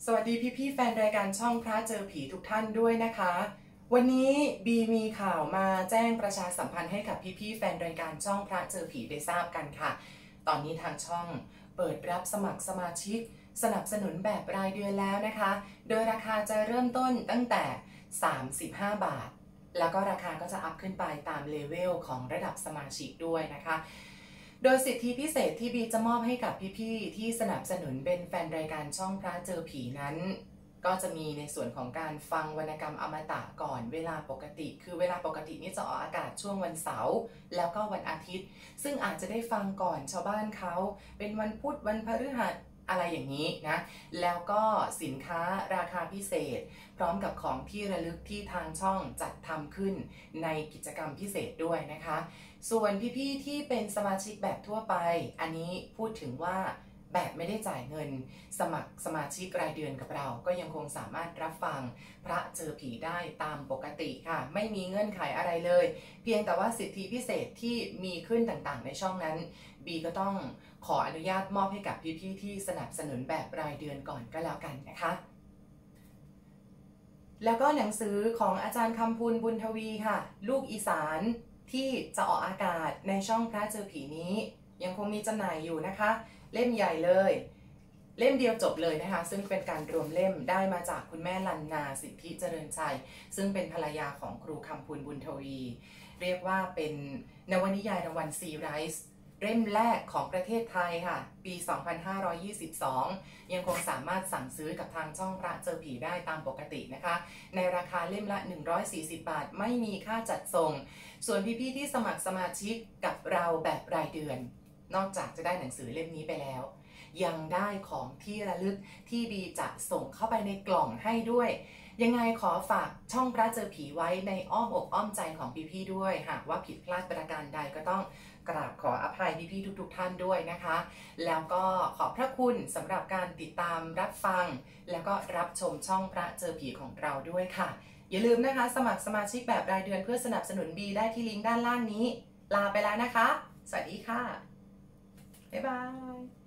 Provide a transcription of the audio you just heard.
สวัสดีพี่ๆแฟนรายการช่องพระเจอผีทุกท่านด้วยนะคะวันนี้บีมีข่าวมาแจ้งประชาสัมพันธ์ให้กับพี่ๆแฟนรายการช่องพระเจอผีได้ทราบกันค่ะตอนนี้ทางช่องเปิดรับสมัครสมาชิกสนับสนุนแบบรายเดือนแล้วนะคะโดยราคาจะเริ่มต้นตั้งแต่35 บาทแล้วก็ราคาก็จะอัพขึ้นไปตามเลเวลของระดับสมาชิกด้วยนะคะโดยสิทธิพิเศษที่บีจะมอบให้กับพี่ๆที่สนับสนุนเป็นแฟนรายการช่องพระเจอผีนั้นก็จะมีในส่วนของการฟังวรรณกรรมอมตะก่อนเวลาปกติคือเวลาปกตินี่จะออกอากาศช่วงวันเสาร์แล้วก็วันอาทิตย์ซึ่งอาจจะได้ฟังก่อนชาวบ้านเขาเป็นวันพุธวันพฤหัสอะไรอย่างนี้นะแล้วก็สินค้าราคาพิเศษพร้อมกับของที่ระลึกที่ทางช่องจัดทำขึ้นในกิจกรรมพิเศษด้วยนะคะส่วนพี่ๆที่เป็นสมาชิกแบบทั่วไปอันนี้พูดถึงว่าแบบไม่ได้จ่ายเงินสมัครสมาชิกรายเดือนกับเราก็ยังคงสามารถรับฟังพระเจอผีได้ตามปกติค่ะไม่มีเงื่อนไขอะไรเลยเพียงแต่ว่าสิทธิพิเศษที่มีขึ้นต่างๆในช่องนั้นบีก็ต้องขออนุญาตมอบให้กับพี่ๆที่สนับสนุนแบบรายเดือนก่อนก็แล้วกันนะคะแล้วก็หนังสือของอาจารย์คำพูนบุญทวีค่ะลูกอีสานที่จะออกอากาศในช่องพระเจอผีนี้ยังคงมีจำหน่ายอยู่นะคะเล่มใหญ่เลยเล่มเดียวจบเลยนะคะซึ่งเป็นการรวมเล่มได้มาจากคุณแม่ลันนาสิทธิเจริญชัยซึ่งเป็นภรรยาของครูคำพูนบุญทวีเรียกว่าเป็นนวนิยายรางวัลซีไรส์เล่มแรกของประเทศไทยค่ะปี 2522 ยังคงสามารถสั่งซื้อกับทางช่องพระเจอผีได้ตามปกตินะคะในราคาเล่มละ140 บาทไม่มีค่าจัดส่งส่วนพี่ๆที่สมัครสมาชิกกับเราแบบรายเดือนนอกจากจะได้หนังสือเล่มนี้ไปแล้วยังได้ของที่ระลึกที่บีจะส่งเข้าไปในกล่องให้ด้วยยังไงขอฝากช่องพระเจอผีไว้ในอ้อมอกอ้อมใจของพี่ๆด้วยหากว่าผิดพลาดประการใดก็ต้องกราบขออภัยพี่ๆทุกๆท่านด้วยนะคะแล้วก็ขอบพระคุณสำหรับการติดตามรับฟังแล้วก็รับชมช่องพระเจอผีของเราด้วยค่ะอย่าลืมนะคะสมัครสมาชิกแบบรายเดือนเพื่อสนับสนุนบีได้ที่ลิงก์ด้านล่างนี้ลาไปแล้วนะคะสวัสดีค่ะบ๊ายบาย